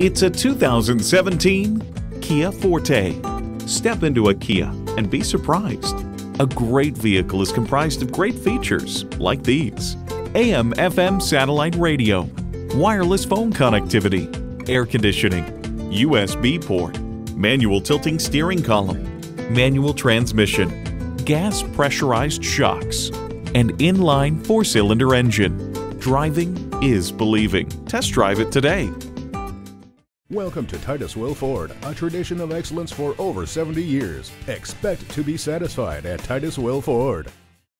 It's a 2017 Kia Forte. Step into a Kia and be surprised. A great vehicle is comprised of great features like these: AM/FM satellite radio, wireless phone connectivity, air conditioning, USB port, manual tilting steering column, manual transmission, gas pressurized shocks, and inline 4-cylinder engine. Driving is believing. Test drive it today. Welcome to Titus Will Ford, a tradition of excellence for over 70 years. Expect to be satisfied at Titus Will Ford.